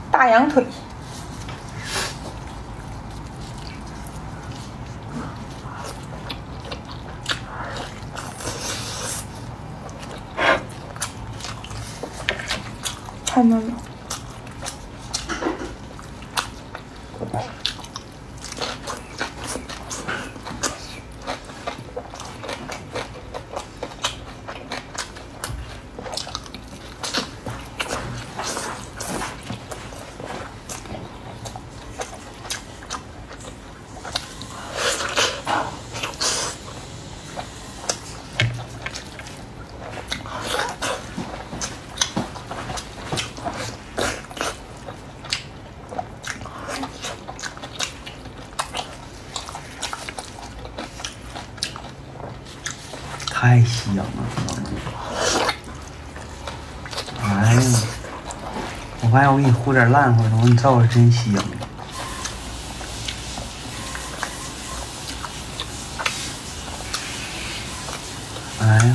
大羊腿。太嫩了。 太香了！哎呀，我发现我给你和点烂货东西，你照着真香。哎呀，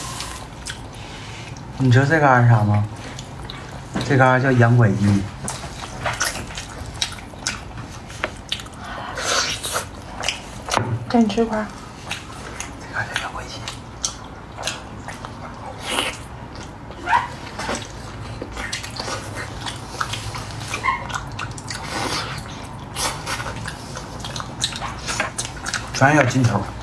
你知道这嘎是啥吗？这嘎叫洋拐鸡。 给你吃一块。 这嘎叫洋拐鸡。全要金头。